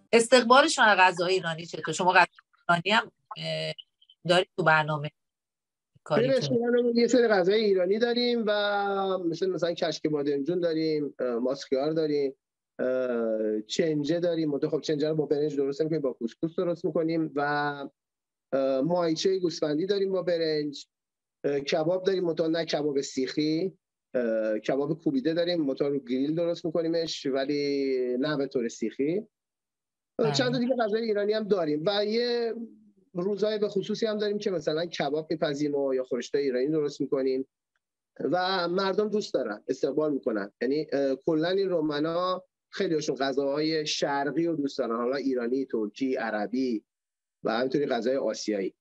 استقبال شما غذای ایرانی چطور؟ شما غذای ایرانی هم دارید تو برنامه کاریتون؟ یه سری غذای ایرانی داریم و مثلا کشک بادمجون داریم، ماسکیار داریم، چنجه داریم. خب چنجه رو با برنج درست می‌کنیم، با کوسکوس درست می‌کنیم و ماهیچه گوسفندی داریم با برنج. کباب داریم متأ نه کباب سیخی، کباب کوبیده داریم متأ رو گریل درست می‌کنیمش ولی نه به طور سیخی. چند تا دیگه غذای ایرانی هم داریم و یه روزهای به خصوصی هم داریم که مثلا کباب می‌پزیم و یا خورشت ایرانی درست می‌کنیم و مردم دوست دارن، استقبال می‌کنن. یعنی کلا این رومنا خیلیشون غذاهای شرقی رو دوست دارن، حالا ایرانی، ترکی، عربی و همینطوری غذای آسیایی.